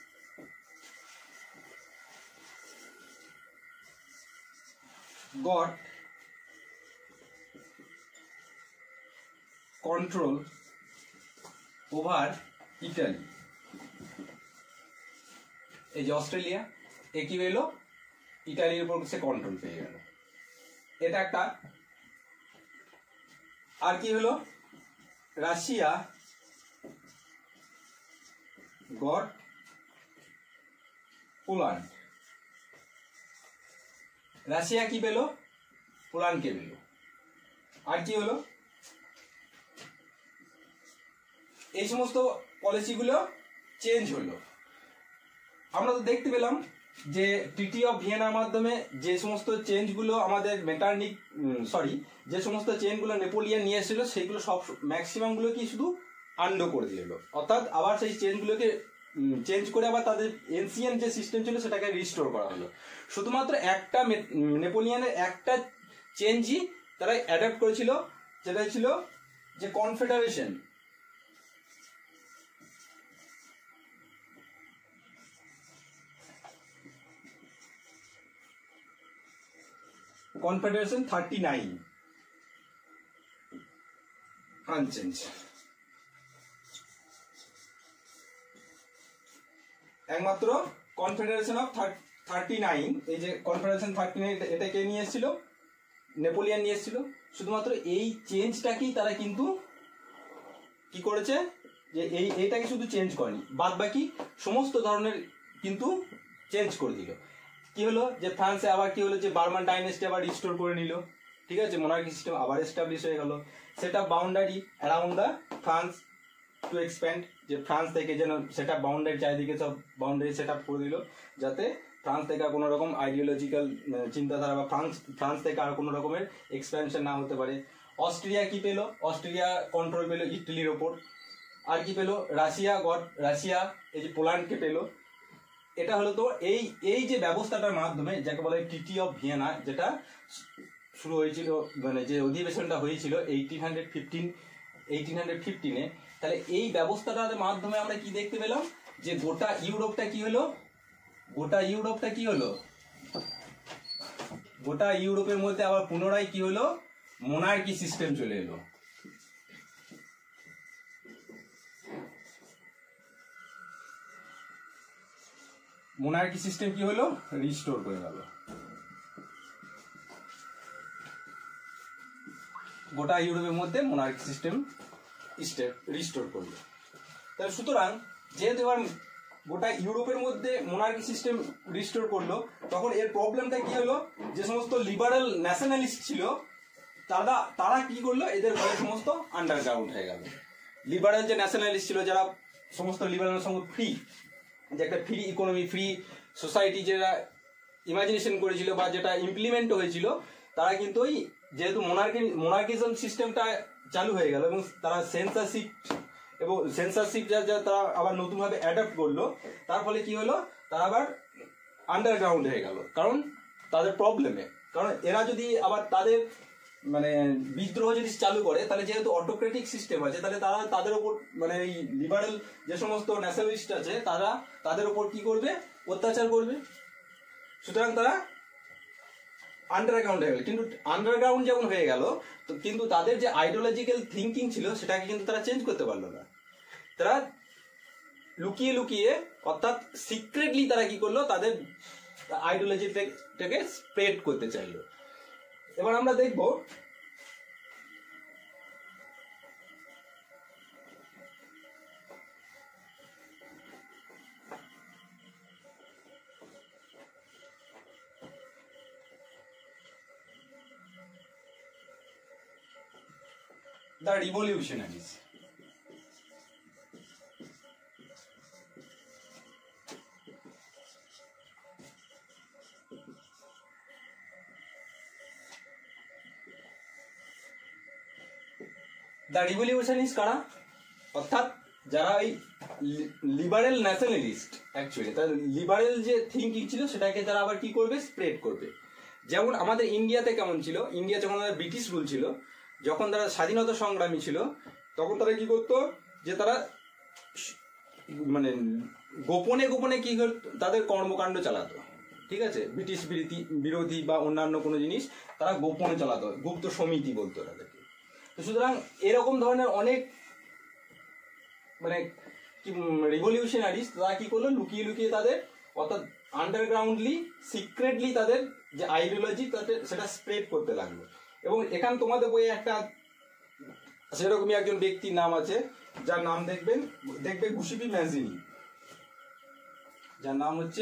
got control over Italy। এই যে অস্ট্রেলিয়া কি হলো, ইটালির উপর সে কন্ট্রোল পেয়ে গেল, এটা একটা। আর কি হলো, রাশিয়া গট পোল্যান্ড। রাশিয়া কি পেল, পোল্যান্ডকে পেল। আর কি হলো, এই সমস্ত পলিসিগুলো চেঞ্জ হলো। আমরা তো দেখতে পেলাম যে ট্রিটি অফ ভিয়েনার মাধ্যমে যে সমস্ত চেঞ্জগুলো আমাদের যে সমস্ত চেঞ্জগুলো নেপোলিয়ন নিয়ে এসেছিল সেইগুলো সব ম্যাক্সিমামগুলো কি শুধু আন্ডো করে দিল, অর্থাৎ আবার সেই চেঞ্জগুলোকে চেঞ্জ করে আবার তাদের এনসিয়েন্ট যে সিস্টেম ছিল সেটাকে রিস্টোর করা হলো। শুধুমাত্র একটা নেপোলিয়নের একটা চেঞ্জই তারা অ্যাডাপ্ট করেছিল, যেটা ছিল যে কনফেডারেশন। Confederation 39 unchange. একমাত্র কনফেডারেশন অফ 39, এই যে কনফেডারেশন 39 এটা কে নিয়ে এসেছিল? নেপোলিয়ন নিয়ে এসেছিল। শুধুমাত্র এই চেঞ্জটাকেই তারা কিন্তু কি করেছে, যে এইটাকে শুধু চেঞ্জ করেনি, বাদ বাকি সমস্ত ধরনের কিন্তু চেঞ্জ করে দিল। কি হলো, যে ফ্রান্সে আবার কি হলো, যে বার্মান ডাইনেস্টি আবার রিস্টোর করে নিল, ঠিক আছে, মোনার্কি সিস্টেম আবার এস্টাবলিশ হয়ে গেল। সেটা boundary around the France to expand, যে ফ্রান্স থেকে যেন সেটা বাউন্ডারি চারিদিকে সব বাউন্ডারি সেট আপ করে দিল, যাতে ফ্রান্স থেকে আর কোনো রকম আইডিওলজিক্যাল চিন্তাধারা বা ফ্রান্স থেকে আর কোনো রকমের এক্সপ্যানশন না হতে পারে। অস্ট্রিয়া কি পেল? অস্ট্রিয়া কন্ট্রোল পেল ইটালির ওপর। আর কি পেল? রাশিয়া এই যে পোল্যান্ডকে পেল। এটা হলো তো এই যে ব্যবস্থাটার মাধ্যমে, যাকে বলে ট্রিটি অফ ভিয়েনা, যেটা শুরু হয়েছিল, মানে যে অধিবেশনটা হয়েছিল 1815-এ। তাহলে এই ব্যবস্থাটার মাধ্যমে আমরা কি দেখতে পেলাম, যে গোটা ইউরোপটা কি হলো, গোটা ইউরোপের মধ্যে আবার পুনরায় কি হলো, মোনার্কি সিস্টেম চলে এলো। মোনার্কি সিস্টেম কি হলো, রিস্টোর করে গেল, গোটা ইউরোপের মধ্যে মোনার্কি সিস্টেম রিস্টোর করলো। তাহলে সুতরাং যেহেতু এবার গোটা ইউরোপের মধ্যে মোনার্কি সিস্টেম রিস্টোর করলো, তখন এর প্রবলেমটা কি হলো, যে সমস্ত লিবারেল ন্যাশনালিস্ট ছিল তারা কি করলো, এদের ঘরে সমস্ত আন্ডারগ্রাউন্ড হয়ে গেল। লিবারেল যে ন্যাশনালিস্ট ছিল, যারা সমস্ত লিবারেল সঙ্গে ফ্রি, যে একটা ফ্রি ইকোনমি, ফ্রি সোসাইটি যেটা ইমাজিনেশন করেছিল বা যেটা ইমপ্লিমেন্ট হয়েছিল, তারা কিন্তু ওই যেহেতু মোনার্কিজম সিস্টেমটা চালু হয়ে গেল এবং তারা সেন্সারশিপ যা তারা আবার নতুনভাবে অ্যাডাপ্ট করলো, তার ফলে কি হলো, তারা আবার আন্ডারগ্রাউন্ড হয়ে গেল। কারণ তাদের প্রবলেমে, কারণ এরা যদি আবার তাদের মানে বিদ্রোহ যদি চালু করে, তাহলে যেহেতু অটোক্রেটিক সিস্টেম আছে, তাহলে তারা তাদের উপর মানে এই লিবারেল যে সমস্ত ন্যাশনালিস্ট আছে তারা তাদের উপর কি করবে, অত্যাচার করবে। সুতরাং তারা আন্ডারগ্রাউন্ড হয়ে গেল। কিন্তু আন্ডারগ্রাউন্ড যেমন হয়ে গেল, তো কিন্তু তাদের যে আইডিওলজিক্যাল থিঙ্কিং ছিল সেটাকে কিন্তু তারা চেঞ্জ করতে পারলো না। তারা লুকিয়ে অর্থাৎ সিক্রেটলি তারা কি করলো, তাদের আইডিওলজিটাকে স্প্রেড করতে চাইলো। এবার আমরা দেখব দ্য রিভলিউশনারিজ। দ্য রিভলিউশনারিজ কারা? অর্থাৎ যারা ওই লিবারেল ন্যাশনালিস্ট, অ্যাকচুয়ালি তার লিবারেল যে থিঙ্কিং ছিল সেটাকে তারা আবার কি করবে, স্প্রেড করবে। যেমন আমাদের ইন্ডিয়াতে কেমন ছিল, ইন্ডিয়া যখন ব্রিটিশ রুল ছিল, যখন তারা স্বাধীনতা সংগ্রামী ছিল, তখন তারা কি করতো, যে তারা মানে গোপনে কি তাদের কর্মকাণ্ড চালাতো, ঠিক আছে, ব্রিটিশ বিরোধী বা অন্যান্য কোনো জিনিস তারা গোপনে চালাতো, গুপ্ত সমিতি বলতো তাদেরকে। তো সুতরাং এরকম ধরনের অনেক মানে কি রিভলিউশনারিস্ট তারা কি করলো, লুকিয়ে তাদের অর্থাৎ আন্ডারগ্রাউন্ডলি সিক্রেটলি তাদের যে আইডিওলজি সেটা স্প্রেড করতে লাগলো। এবং এখানে তোমাদের বইয়ে একটা সেরকমই একজন ব্যক্তির নাম আছে, যার নাম দেখবে গুসিপি ম্যাজিনি, যার নাম হচ্ছে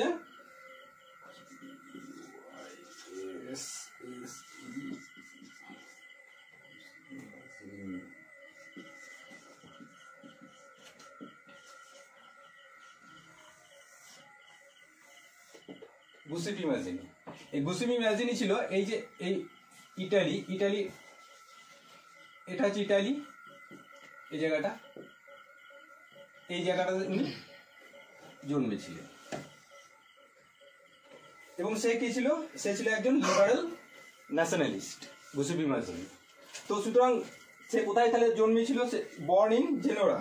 গুসিপি ম্যাজিনি। এই গুসিপি ম্যাজিনি ছিল এই যে এই ইটালি, এটা হচ্ছে ইটালি, এই জায়গাটাতে উনি জন্মেছিলেন। এবং সে কি ছিল? সে ছিল একজন লিবারেল ন্যাশনালিস্ট, গুসিপি ম্যাজিনি। তো সুতরাং সে কোথায় তাহলে জন্মেছিল? সে বর্ন ইন জেনোরা।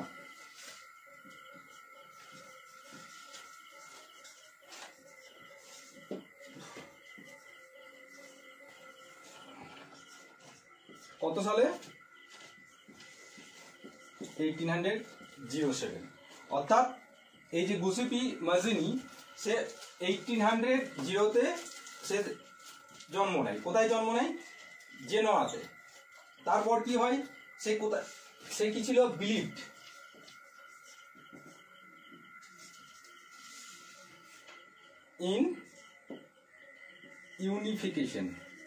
কত সালে? 1807। অর্থাৎ এই যে গুসিপি ম্যাজিনি সে 1800-তে সে জন্ম নেয়। কোথায় জন্ম নেয়? জেনোয়াতে। তারপর কি হয়? সে কি ছিল? Believed in unification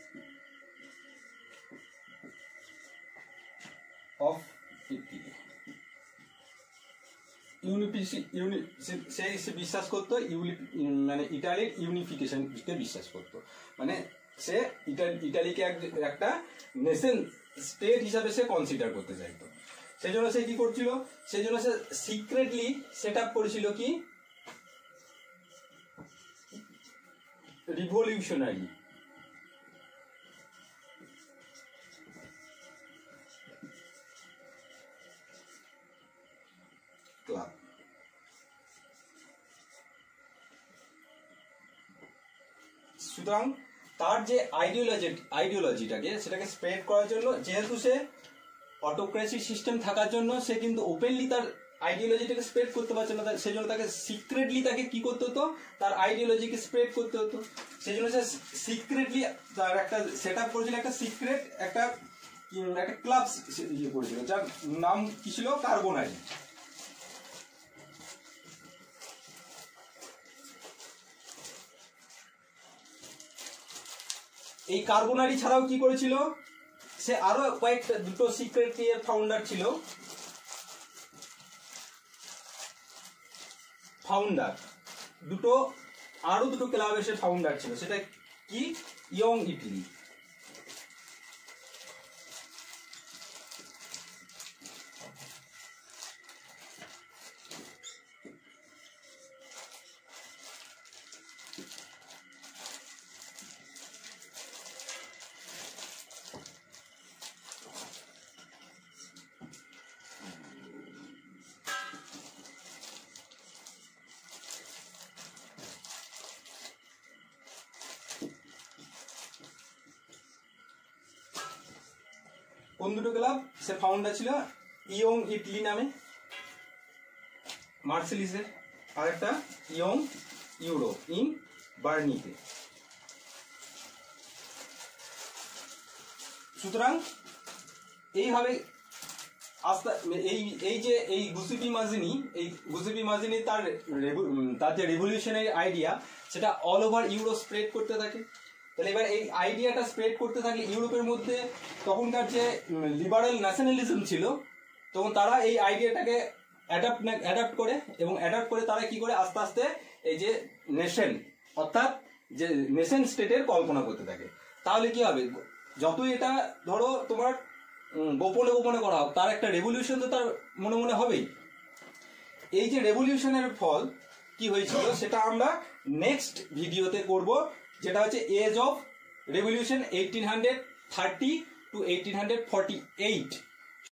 of Italy. সে বিশ্বাস করতো মানে ইটালির ইউনিফিকেশনকে বিশ্বাস করতো। মানে সে ইটালিকে একটা নেশন স্টেট হিসাবে সে কনসিডার করতে চাইতো। সেই জন্য সে কি করছিল? সেই জন্য সে সিক্রেটলি সেট আপ করেছিল কি রিভলিউশনারি ক্লাব। সুতরাং তার যে আইডিওলজিটাকে সেটাকে স্প্রেড করার জন্য, যেহেতু সে অটোক্রেসি সিস্টেম থাকার জন্য সে কিন্তু ওপেনলি তার আইডিওলজিটাকে স্প্রেড করতে পারছে না, সেই জন্য তাকে সিক্রেটলি তাকে কি করতে হতো? তার আইডিওলজিকে স্প্রেড করতে হতো। সেই জন্য সে সিক্রেটলি তার একটা সেট আপ করেছিল, একটা সিক্রেট একটা ক্লাব ইয়ে করেছিল, যার নাম কি ছিল? কার্বোনারি। এই কার্বোনারি ছাড়াও কি করেছিল? সে আরো দুটো সিক্রেট এর ফাউন্ডার ছিল। আরো দুটো ক্লাবের সে ফাউন্ডার ছিল। সেটা কি? Young Italy. কোন দুটো ক্লাব? সে ফাউন্ডার ছিল ইয়ং ইটালি নামে মার্সেলিসের, আর একটা ইয়ং ইউরো ইন বার্নিতে। সুতরাং এইভাবে আস্তে এই গুসিপি ম্যাজিনি তার যে রেভলিউশনারি আইডিয়া সেটা অল ওভার ইউরো স্প্রেড করতে থাকে। তাহলে এবার এই আইডিয়াটা স্প্রেড করতে থাকলে ইউরোপের মধ্যে তখনকার যে লিবারেল ন্যাশনালিজম ছিল, তখন তারা এই আইডিয়াটাকে অ্যাডাপ্ট করে, এবং অ্যাডাপ্ট করে তারা কি করে আস্তে আস্তে এই যে নেশন, অর্থাৎ যে নেশন স্টেটের কল্পনা করতে থাকে। তাহলে কি হবে? যতই এটা ধরো তোমার গোপনে করা হোক, তার একটা রেভলিউশন তো তার মনে মনে হবেই। এই যে রেভলিউশনের ফল কি হয়েছিল সেটা আমরা নেক্সট ভিডিওতে করব, যেটা হচ্ছে এজ অফ রেভলিউশন 1830 to 1848।